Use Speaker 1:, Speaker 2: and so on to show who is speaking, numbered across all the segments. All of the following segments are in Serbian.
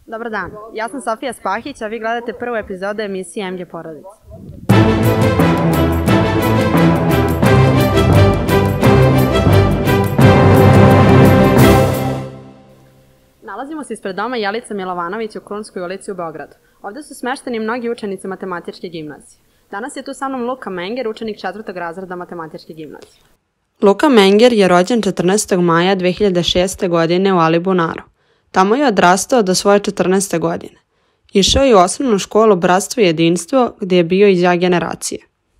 Speaker 1: Dobar dan, ja sam Sofija Spahić, a vi gledate prvu epizodu emisije MG Porodica. Nalazimo se ispred doma Jelice Milovanović u Krunskoj ulici u Beogradu. Ovde su smešteni mnogi učenici matematičke gimnazije. Danas je tu sa mnom Luka Menger, učenik 4. razreda matematičke gimnazije. Luka Menger je rođen 14. maja 2006. godine u Alibunaru. Tamo je odrastao do svoje 14. godine. Išao je u osnovnu školu Bratstvo i jedinstvo, gdje je bio iz A generacije.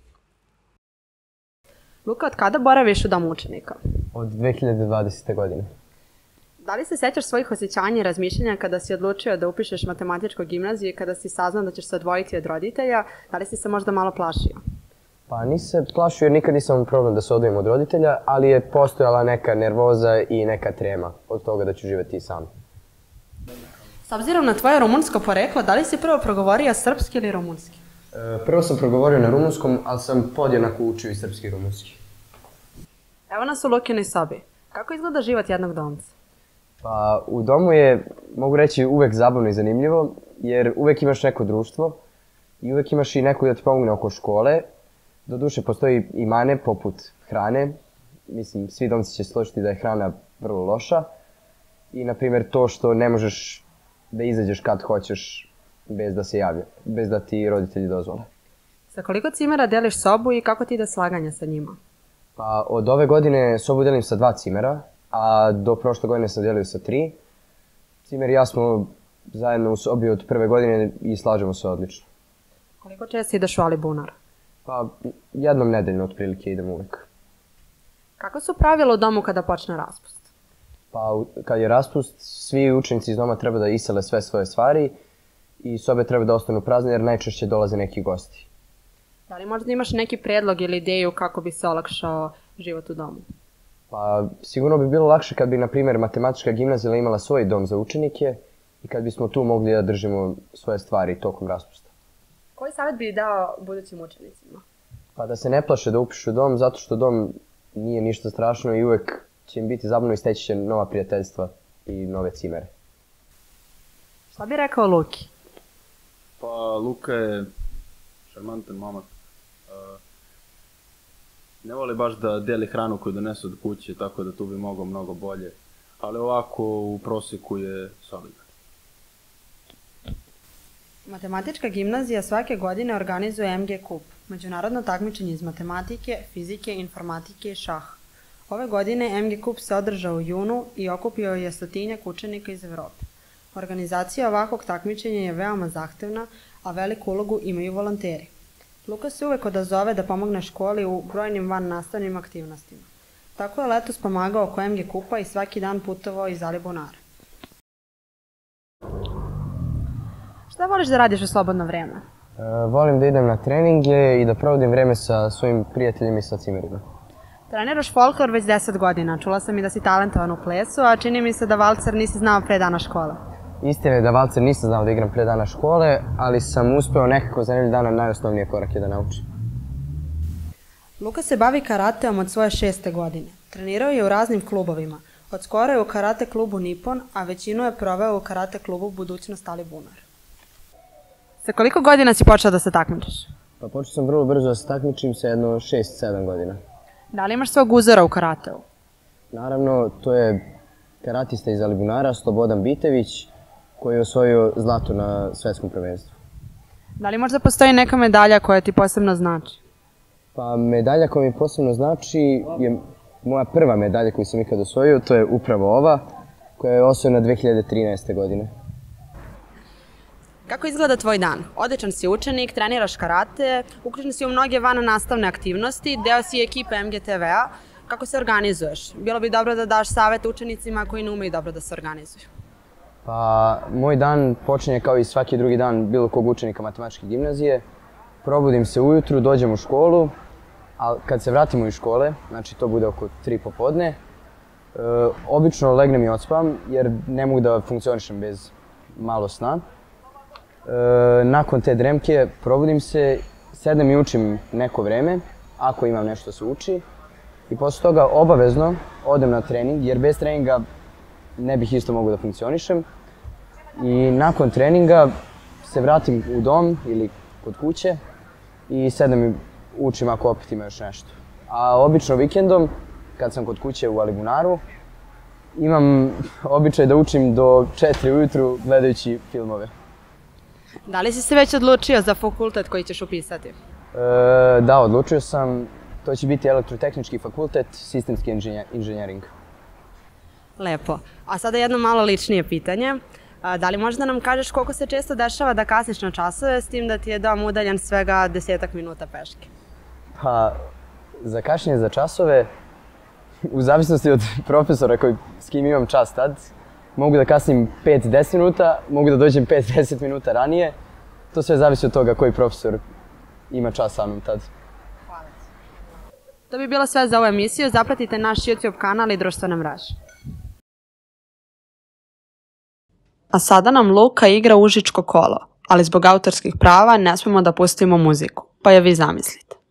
Speaker 1: Luka, od kada boraviš u domu učenika?
Speaker 2: Od 2020. godine.
Speaker 1: Da li se sećaš svojih osjećanja i razmišljanja kada si odlučio da upišeš matematičku gimnaziju i kada si saznao da ćeš se odvojiti od roditelja? Da li si se možda malo plašio?
Speaker 2: Pa nisam se plašio jer nikad nisam imao problem da se odvojim od roditelja, ali je postojala neka nervoza i neka trema od toga da ću živjeti sam.
Speaker 1: S obzirom na tvoje rumunsko poreklo, da li si prvo progovorio srpski ili rumunski?
Speaker 2: Prvo sam progovorio na rumunskom, ali sam podjednako učio i srpski i rumunski.
Speaker 1: Evo nas u Lukinoj sobi. Kako izgleda život jednog domca?
Speaker 2: Pa u domu je, mogu reći, uvek zabavno i zanimljivo, jer uvek imaš neko društvo i uvek imaš i neko da ti pomogne oko škole. Doduše, postoji i mane poput hrane. Mislim, svi domci će složiti da je hrana vrlo loša. I, na primjer, to što ne možeš da izađeš kad hoćeš bez da ti roditelji dozvole.
Speaker 1: Sa koliko cimera deliš sobu i kako ti ide slaganje sa njima?
Speaker 2: Pa od ove godine sobu delim sa 2 cimera, a do prošle godine sam delio sa 3. Cimer i ja smo zajedno u sobi od prve godine i slažemo se odlično.
Speaker 1: Koliko često ideš u Alibunar?
Speaker 2: Pa jednom nedeljno otprilike idem uvek.
Speaker 1: Kako su pravila u domu kada počne raspust?
Speaker 2: Pa kad je raspust, svi učenici iz doma treba da isele sve svoje stvari i sobe treba da ostanu prazne jer najčešće dolaze neki gosti.
Speaker 1: Da li možda imaš neki predlog ili ideju kako bi se olakšao život u domu?
Speaker 2: Pa sigurno bi bilo lakše kad bi, na primjer, matematička gimnazija imala svoj dom za učenike i kad bismo tu mogli da držimo svoje stvari tokom raspusta.
Speaker 1: Koji savjet bi dao budućim učenicima?
Speaker 2: Pa da se ne plaše da upišu dom, zato što dom nije ništa strašno i uvek će im biti zabavno i steći će nova prijateljstva i nove cimere.
Speaker 1: Šta bi rekao Luki?
Speaker 3: Pa Luka je šarmantan momak. Ne voli baš da deli hranu koju donesu od kuće, tako da tu bi mogao mnogo bolje. Ali ovako u prosjeku je solidan.
Speaker 1: Matematička gimnazija svake godine organizuje MG Kup, međunarodno takmičenje iz matematike, fizike, informatike i šaha. Ove godine MG Kup se održao u junu i okupio je 100-tinjak učenika iz Evrope. Organizacija ovakvog takmičenja je veoma zahtevna, a veliku ulogu imaju volonteri. Luka se uvek odazove da pomogne školi u brojnim vannastavnim aktivnostima. Tako je letos pomagao oko MG Kupa i svaki dan putovao iz Alibunara. Šta voliš da radiš u slobodno vreme?
Speaker 2: Volim da idem na treninge i da provodim vreme sa svojim prijateljima i sa cimerima.
Speaker 1: Treniraš folklor već 10 godina. Čula sam i da si talentovan u plesu, a čini mi se da valcer nisi znao pre dana škole.
Speaker 2: Istina je da valcer nisam znao da igram pre dana škole, ali sam uspeo nekako za nedelju dana najosnovnije korake da naučim.
Speaker 1: Luka se bavi karateom od svoje 6. godine. Trenirao je u raznim klubovima. Od skoro je u karate klubu Nippon, a većinu je proveo u karate klubu Budućnost Alibunar. Sa koliko godina si počeo da se takmičiš?
Speaker 2: Pa počeo sam vrlo brzo da se takmičim sa jedno 6-7 godina.
Speaker 1: Da li imaš svog uzora u karateu?
Speaker 2: Naravno, to je karatista iz Alibunara, Slobodan Bitević, koji je osvojio zlato na svetskom prvenstvu.
Speaker 1: Da li možda postoji neka medalja koja ti posebno znači?
Speaker 2: Pa medalja koja mi posebno znači je moja prva medalja koju sam ikad osvojio, to je upravo ova, koja je osvojena 2013. godine.
Speaker 1: Kako izgleda tvoj dan? Odličan si učenik, treniraš karate, uključen si u mnoge vannastavne aktivnosti, deo si ekipe MGTV-a. Kako se organizuješ? Bilo bi dobro da daš savjet učenicima koji ne umeju dobro da se organizuju.
Speaker 2: Pa, moj dan počinje kao i svaki drugi dan bilo kog učenika matematičke gimnazije. Probudim se ujutru, dođem u školu, a kad se vratimo iz škole, znači to bude oko 3 popodne, obično legnem i odspavam jer ne mogu da funkcionišem bez malo sna. Nakon te dremke probudim se, sedem i učim neko vreme, ako imam nešto se uči. I posle toga obavezno odem na trening, jer bez treninga ne bih isto mogao da funkcionišem. I nakon treninga se vratim u dom ili kod kuće i sedem i učim ako opet ima još nešto. A obično vikendom, kad sam kod kuće u Alibunaru, imam običaj da učim do 4 ujutru gledajući filmove.
Speaker 1: Da li si se već odlučio za fakultet koji ćeš upisati?
Speaker 2: Da, odlučio sam. To će biti elektrotehnički fakultet, sistemski inženjering.
Speaker 1: Lepo. A sada jedno malo ličnije pitanje. Da li možeš da nam kažeš koliko se često dešava da kasniš na časove s tim da ti je dom udaljen svega 10 minuta peške?
Speaker 2: Pa, za kašnjenje za časove, u zavisnosti od profesora s kim imam čas tad, mogu da kasnim 5-10 minuta, mogu da dođem 5-10 minuta ranije. To sve zavisi od toga koji profesor ima čas sa mnom tad.
Speaker 1: Hvala ti. To bi bilo sve za ovu emisiju. Zapratite naš YouTube kanal i društvene mreže. A sada nam Luka igra Užičko kolo, ali zbog autorskih prava ne smemo da pustimo muziku, pa je vi zamislite.